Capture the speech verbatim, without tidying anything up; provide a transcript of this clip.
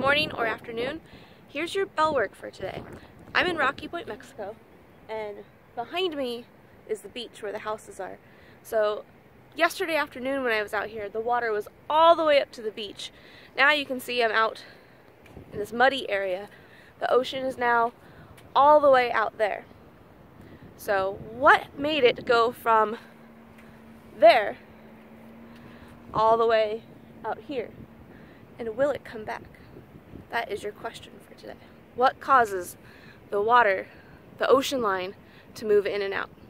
morning or afternoon. Here's your bell work for today. I'm in Rocky Point, Mexico, and behind me is the beach where the houses are. So yesterday afternoon when I was out here, the water was all the way up to the beach. Now you can see I'm out in this muddy area. The ocean is now all the way out there. So what made it go from there all the way out here? And will it come back? That is your question for today. What causes the water, the ocean line, to move in and out?